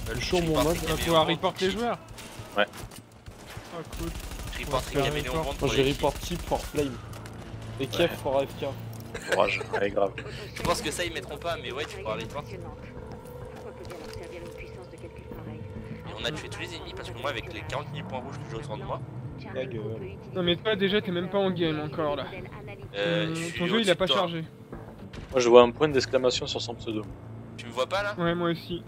Le show, mon mode. On va pouvoir report les joueurs. Ouais. Oh cool. Report les caméléons en vente. Moi j'ai report type for flame. Et Kiev for AFK. Courage, allez grave. Je pense que ça ils mettront pas, mais ouais, tu pourras report. Et on a tué tous les ennemis parce que moi, avec les 40 000 points rouges que j'ai autour de moi. La gueule. Non mais toi déjà t'es même pas en game encore là. Ton jeu il a pas chargé. Moi je vois un point d'exclamation sur son pseudo. Tu me vois pas là? Ouais moi aussi.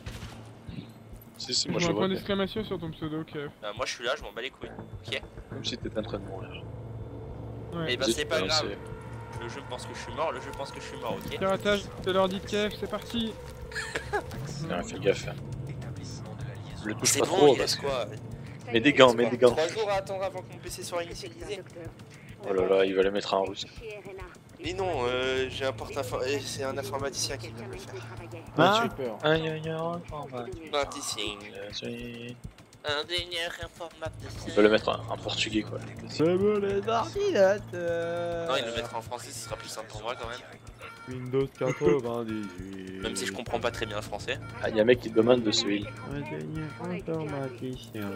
Si, Je moi je vois un vois. point d'exclamation sur ton pseudo Kev. Moi je suis là, je m'en bats les couilles. Ok. Comme si t'étais en train de mourir. Ouais. Et bah c'est pas grave. C'est- Le jeu pense que je suis mort, le jeu pense que je suis mort, ok? Piratage de l'ordi de Kev, c'est parti. Ah, fais gaffe. Le touche C'est pas bon, trop il parce reste que. quoi? Mets des gants, mets des gants. 3 jours à attendre avant que mon PC soit initialisé. Oh là là, il va le mettre en russe. Mais non, j'ai un c'est un informaticien qui va me le faire. Ah, J'ai peur. aïe aïe aïe, Informaticien. Ingénieur informaticien. on peut le mettre en portugais quoi. C'est bon les ordinateurs. Non, il le mettra en français, ce sera plus simple pour moi quand même. Windows 98. Même si je comprends pas très bien le français. Ah, y'a un mec qui demande de ce heal. Ingénieur informaticien.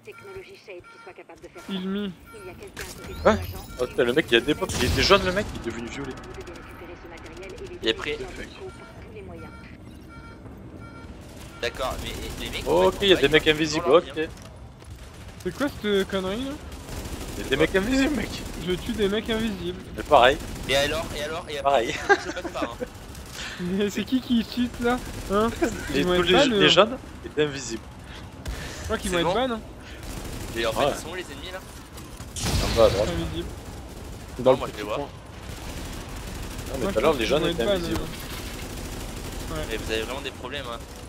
Il me. Hein Oh, putain, le mec il a des potes, il était jaune le mec, il est devenu violet. Il est prêt. D'accord, mais les mecs. Oh, ok, y'a des mecs invisibles, ok. C'est quoi cette connerie là? Y'a des mecs invisibles mec. Je tue des mecs invisibles. Mais pareil, Et alors, pareil. je bug pas. Hein. Mais c'est qui cheat là? Hein? Les, Ils vont tous être ban, les jaunes étaient invisibles. Je crois qu'ils vont C'est être bon ban hein? Et en fait, Ouais. ils sont où les ennemis là? En bas à droite. Invisibles. Dans le moi je les petit vois. coin. Ah, mais Moi, tout à l'heure je les pense jaunes qu'ils étaient vont être ban, invisibles. Mais vous avez vraiment des problèmes hein.